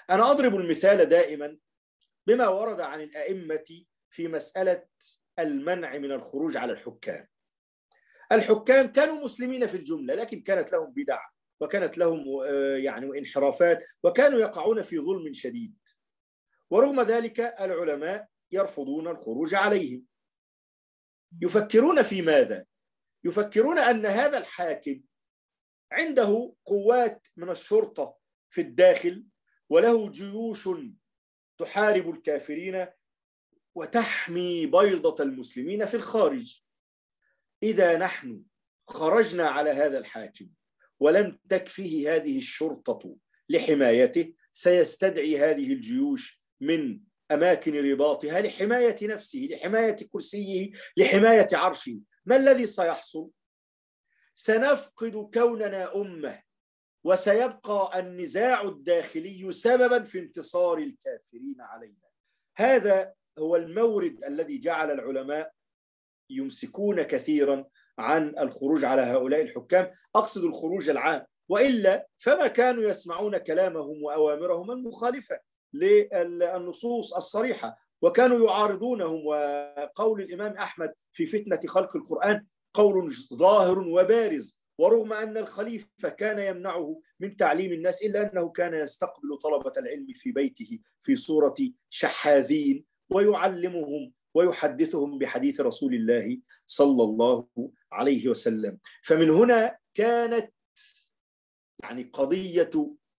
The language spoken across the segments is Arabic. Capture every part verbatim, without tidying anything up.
أنا أضرب المثال دائما بما ورد عن الأئمة في مسألة المنع من الخروج على الحكام. الحكام كانوا مسلمين في الجملة، لكن كانت لهم بدع وكانت لهم يعني انحرافات وكانوا يقعون في ظلم شديد، ورغم ذلك العلماء يرفضون الخروج عليهم. يفكرون في ماذا؟ يفكرون أن هذا الحاكم عنده قوات من الشرطة في الداخل وله جيوش تحارب الكافرين وتحمي بيضة المسلمين في الخارج. إذا نحن خرجنا على هذا الحاكم ولم تكفه هذه الشرطة لحمايته، سيستدعي هذه الجيوش من أماكن رباطها لحماية نفسه، لحماية كرسيه، لحماية عرشه. ما الذي سيحصل؟ سنفقد كوننا أمة، وسيبقى النزاع الداخلي سببا في انتصار الكافرين علينا. هذا هو المورد الذي جعل العلماء يمسكون كثيرا عن الخروج على هؤلاء الحكام، أقصد الخروج العام، وإلا فما كانوا يسمعون كلامهم وأوامرهم المخالفة للنصوص الصريحة، وكانوا يعارضونهم. وقول الإمام أحمد في فتنة خلق القرآن قول ظاهر وبارز، ورغم أن الخليفة كان يمنعه من تعليم الناس إلا أنه كان يستقبل طلبة العلم في بيته في صورة شحاذين ويعلمهم ويحدثهم بحديث رسول الله صلى الله عليه وسلم. فمن هنا كانت يعني قضية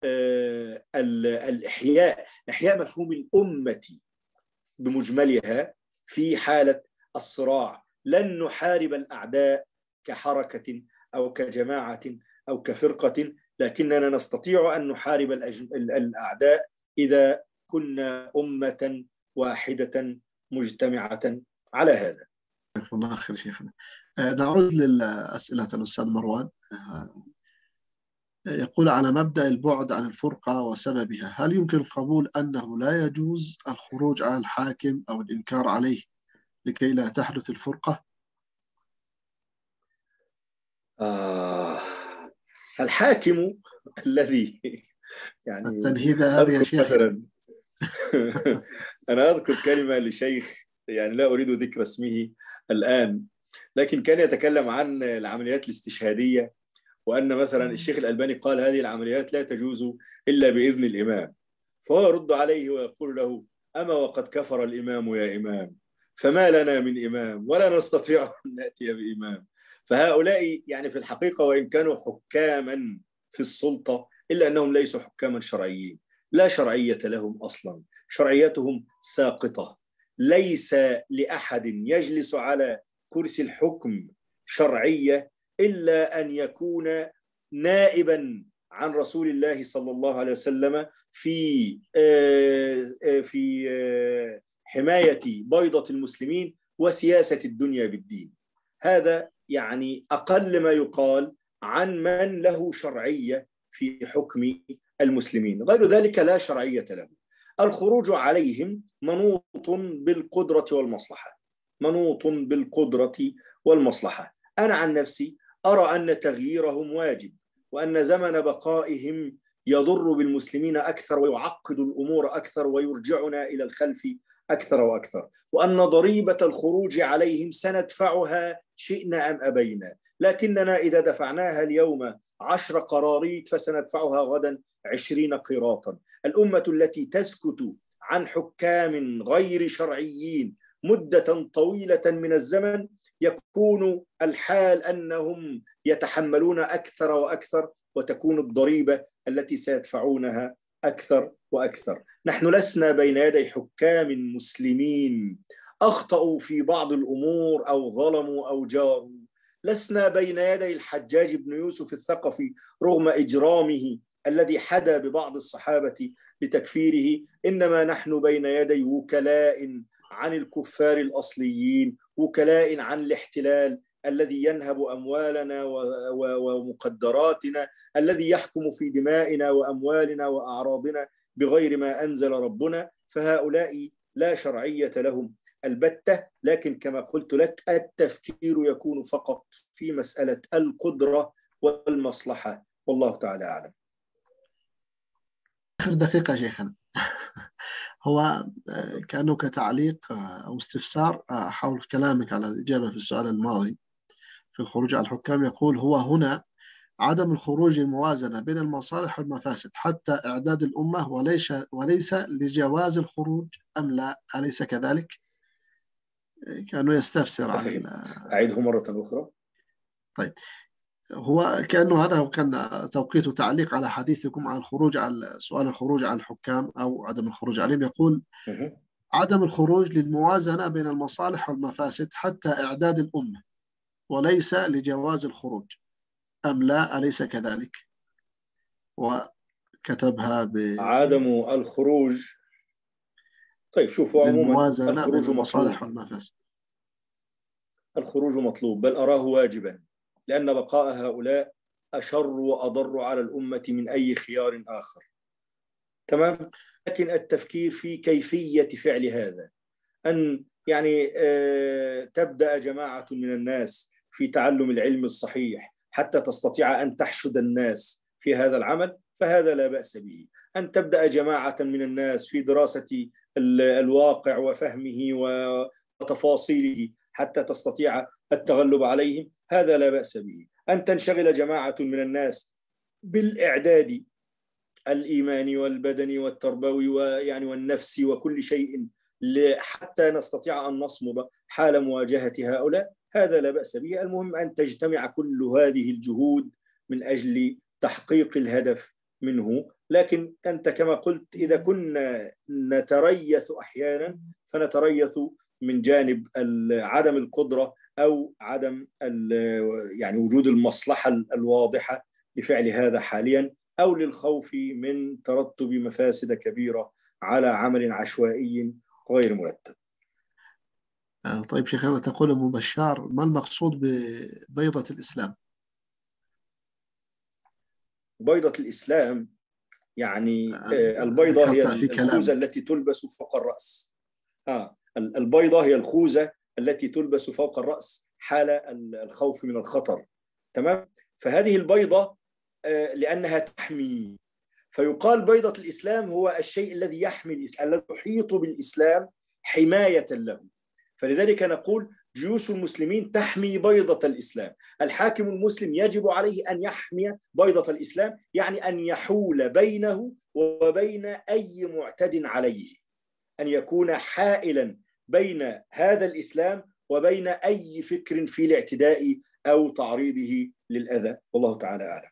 الإحياء، إحياء مفهوم الأمة بمجملها في حالة الصراع. لن نحارب الأعداء كحركة أو كجماعة أو كفرقة، لكننا نستطيع أن نحارب الأعداء إذا كنا أمة واحدة مجتمعة على هذا. الله خير شيخنا. نعود للأسئلة الأستاذ مروان. يقول على مبدأ البعد عن الفرقة وسببها، هل يمكن القبول أنه لا يجوز الخروج على الحاكم أو الإنكار عليه لكي لا تحدث الفرقة؟ آه الحاكم الذي يعني التنهيدة هذه يا شيخ مثلا أنا أذكر كلمة لشيخ يعني لا أريد ذكر اسمه الآن، لكن كان يتكلم عن العمليات الاستشهادية، وأن مثلا الشيخ الألباني قال هذه العمليات لا تجوز إلا بإذن الإمام، فهو يرد عليه ويقول له أما وقد كفر الإمام يا إمام، فما لنا من إمام ولا نستطيع أن نأتي بإمام. فهؤلاء يعني في الحقيقة وإن كانوا حكاما في السلطة إلا أنهم ليسوا حكاما شرعيين، لا شرعية لهم أصلا، شرعيتهم ساقطة. ليس لأحد يجلس على كرسي الحكم شرعية إلا أن يكون نائبا عن رسول الله صلى الله عليه وسلم في في حماية بيضة المسلمين وسياسة الدنيا بالدين. هذا يعني أقل ما يقال عن من له شرعية في حكم المسلمين، غير ذلك لا شرعية له. الخروج عليهم منوط بالقدرة والمصلحة، منوط بالقدرة والمصلحة. أنا عن نفسي أرى أن تغييرهم واجب، وأن زمن بقائهم يضر بالمسلمين أكثر ويعقد الأمور أكثر ويرجعنا إلى الخلف أكثر وأكثر، وأن ضريبة الخروج عليهم سندفعها شئنا أم أبينا، لكننا إذا دفعناها اليوم عشر قراريط فسندفعها غدا عشرين قيراطا. الأمة التي تسكت عن حكام غير شرعيين مدة طويلة من الزمن يكون الحال أنهم يتحملون أكثر وأكثر، وتكون الضريبة التي سيدفعونها أكثر وأكثر. نحن لسنا بين يدي حكام مسلمين أخطأوا في بعض الأمور أو ظلموا أو جاروا، لسنا بين يدي الحجاج بن يوسف الثقفي رغم إجرامه الذي حدا ببعض الصحابة لتكفيره، إنما نحن بين يدي وكلاء عن الكفار الأصليين، وكلاء عن الاحتلال الذي ينهب أموالنا ومقدراتنا، الذي يحكم في دمائنا وأموالنا وأعراضنا بغير ما أنزل ربنا. فهؤلاء لا شرعية لهم البتة، لكن كما قلت لك التفكير يكون فقط في مسألة القدرة والمصلحة، والله تعالى أعلم. آخر دقيقة شيخنا. هو كأنه كتعليق أو استفسار حول كلامك على الإجابة في السؤال الماضي في الخروج على الحكام. يقول هو هنا عدم الخروج الموازنة بين المصالح والمفاسد حتى إعداد الأمة، وليس وليس لجواز الخروج أم لا، أليس كذلك؟ كأنه يستفسر عن ال... أعيده مرة أخرى. طيب، هو كأنه هذا كان توقيت تعليق على حديثكم عن الخروج على سؤال الخروج على الحكام أو عدم الخروج عليهم. يقول عدم الخروج للموازنة بين المصالح والمفاسد حتى إعداد الأمة، وليس لجواز الخروج أم لا، أليس كذلك؟ وكتبها ب عدم الخروج. طيب شوفوا، عموما للموازنة بين الخروج المصالح مطلوب، والمفاسد. الخروج مطلوب بل أراه واجبا، لأن بقاء هؤلاء أشر وأضر على الأمة من أي خيار آخر. تمام. لكن التفكير في كيفية فعل هذا، أن يعني آه تبدأ جماعة من الناس في تعلم العلم الصحيح حتى تستطيع أن تحشد الناس في هذا العمل، فهذا لا بأس به. أن تبدأ جماعة من الناس في دراسة الواقع وفهمه وتفاصيله حتى تستطيع التغلب عليهم، هذا لا بأس به. أن تنشغل جماعة من الناس بالإعداد الإيماني والبدني والتربوي ويعني والنفسي وكل شيء حتى نستطيع أن نصمد حال مواجهة هؤلاء، هذا لا بأس به. المهم أن تجتمع كل هذه الجهود من أجل تحقيق الهدف منه. لكن أنت كما قلت، إذا كنا نتريث أحيانا فنتريث من جانب عدم القدرة أو عدم يعني وجود المصلحة الواضحة لفعل هذا حاليا، أو للخوف من ترتب مفاسد كبيرة على عمل عشوائي غير مرتب. طيب شيخنا، تقول أم بشار ما المقصود ببيضة الإسلام؟ بيضة الإسلام يعني البيضة هي الخوذة التي تلبس فوق الرأس. آه البيضة هي الخوذة التي تلبس فوق الرأس حال الخوف من الخطر. تمام. فهذه البيضة لأنها تحمي، فيقال بيضة الإسلام هو الشيء الذي يحمي الإسلام، الذي يحيط بالإسلام حماية له. فلذلك نقول جيوش المسلمين تحمي بيضة الإسلام. الحاكم المسلم يجب عليه أن يحمي بيضة الإسلام، يعني أن يحول بينه وبين أي معتد عليه، أن يكون حائلا بين هذا الإسلام وبين أي فكر في الاعتداء أو تعريضه للأذى. والله تعالى أعلم.